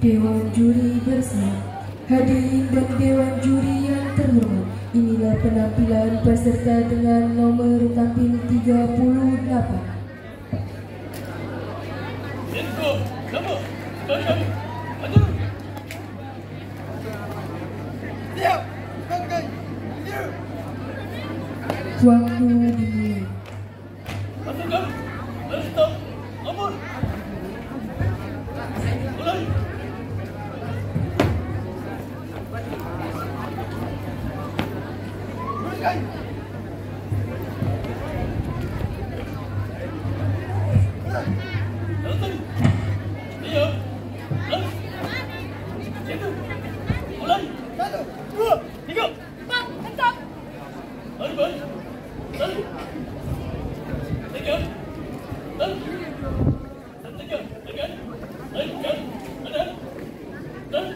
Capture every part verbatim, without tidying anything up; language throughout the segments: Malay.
Dewan Juri bersama. Hadirin dan Dewan Juri yang terhormat, inilah penampilan peserta dengan nomor tampil tiga puluh delapan. Waktu dimulai. Pasukan, stop, amun. Mulai. Mulai. Langsung. Diam. Langsung. Situ. Mulai. Satu, dua, tiga. Stop, stop. Balik. Lalu. Tiga. Lalu. Tiga. Tiga. Tiga. Ada. Lalu.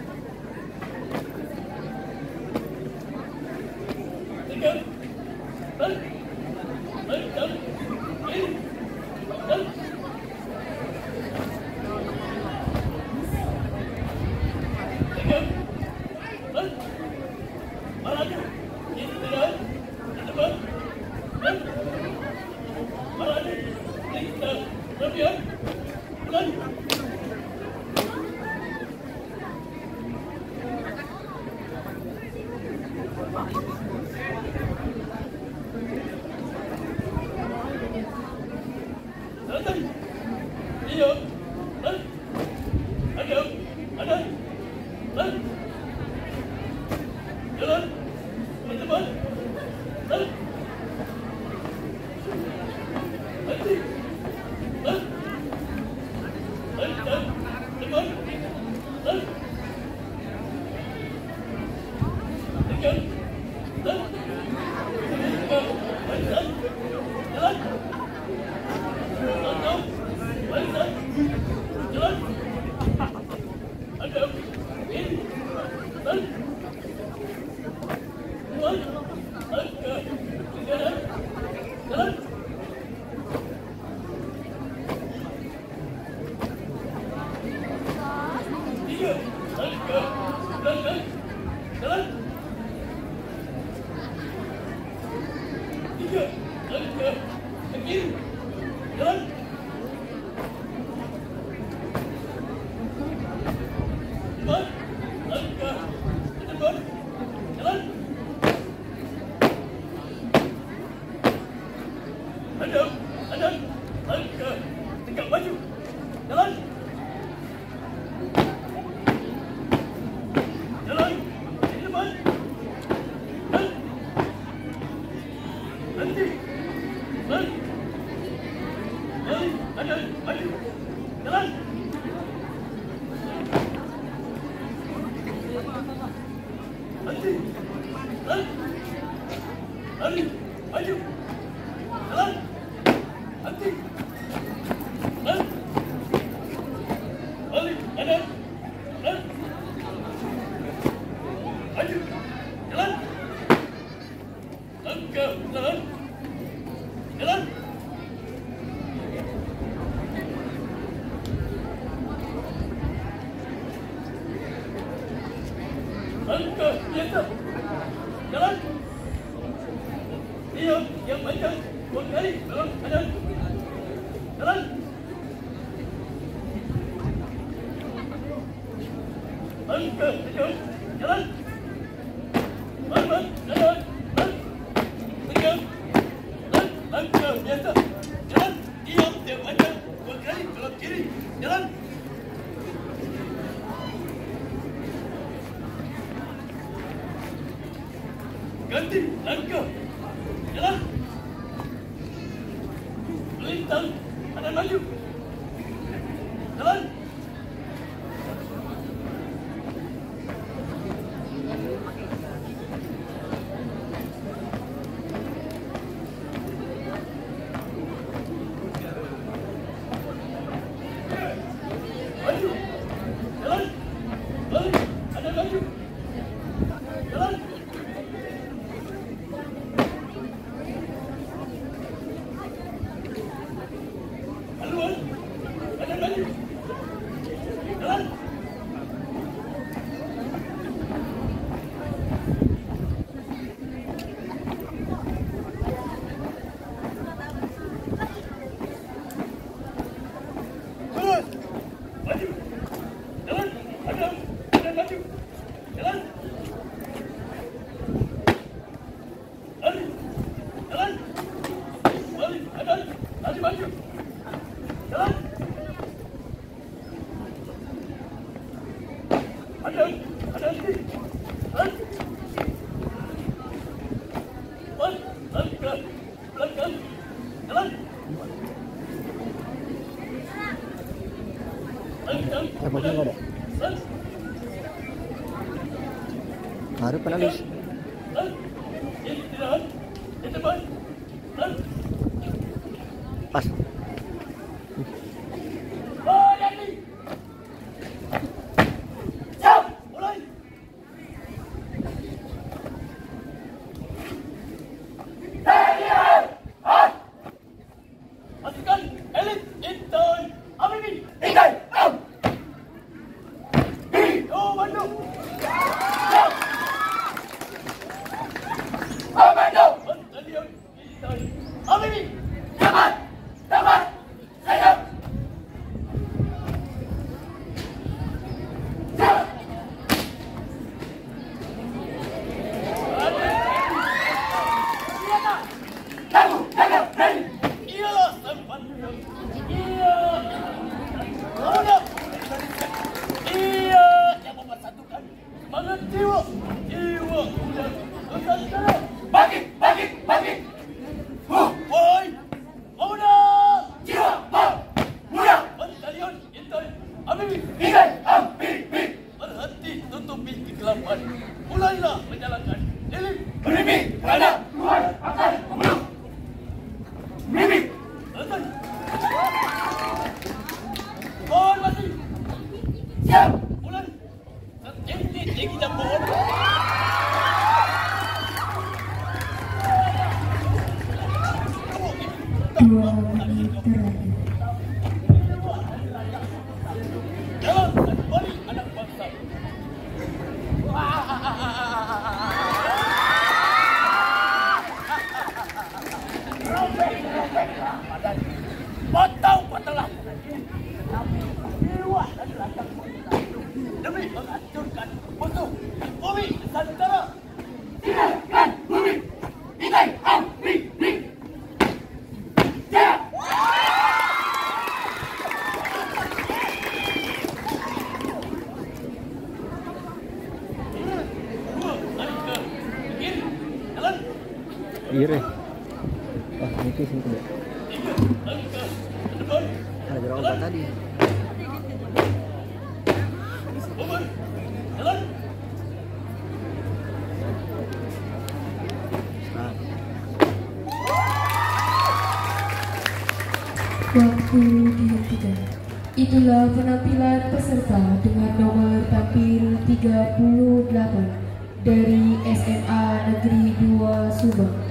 Tiga. Lalu. Lalu. Lalu. Ini. Lalu. Tiga. Lalu. Marahnya. Ini tidak. Depan. Lalu. Marahnya. Kita. Lebihan. Lalu. Datang. Dia. Lalu. Ada. Ada. Lalu. Jalan. Depan. Lalu. Nanti. Lalu. Lalu. Depan. Lalu. Tiga. Lalu. Tiga. Lalu. Jalan. Satu. Lalu. Jalan. Ada. Ini. Lalu. Dua. Tiga. Jalan. Jalan. Tiga. Tiga. Jalan. Jalan. Tiga. Tiga. Ke kiri. Jalan. Depan. Tiga. Depan. Jalan. Ada. Ada. Tiga. Tegak maju. Jalan. Jalan. Di depan. Jalan. Nanti. Jalan. Jalan. Ada. Maju. Jalan. Nanti. Jalan. Lari. Maju. Jalan. Nanti. Jalan. Balik. Ada. Jalan. Maju. Jalan. Langkah. Jalan. Jalan. Langkah. Biasa. Jalan. Dia yang panjang. Dua kali. Dalam. Ada. Jalan. Langkah. Kejauh. Jalan. Barbar. Jalan. Jalan. Tiga. Jalan. Langkah. Biasa. Jalan. Diam. Yang panjang. Dua kali. Dalam kiri. Jalan. Ganti. Langkah. Jalan. Melintang. Kanan maju. Jalan. Maju. Jalan. Balik. Ada maju. Jalan. Haluan. Ada maju. Jalan. Eh, bosnya nggak ada. Harus penulis. Pas. Dua menit terakhir. Potong potongan tapi jiwa dan latang demi menghancurkan musuh bumi Nusantara. Tinggalkan bumi, tinggal api, siap. Iya, wah ini sini tuh. Ada berapa obat tadi? Waktu dihentikan. Itulah penampilan peserta dengan nomor tampil tiga puluh delapan dari S M A Negeri dua Subang.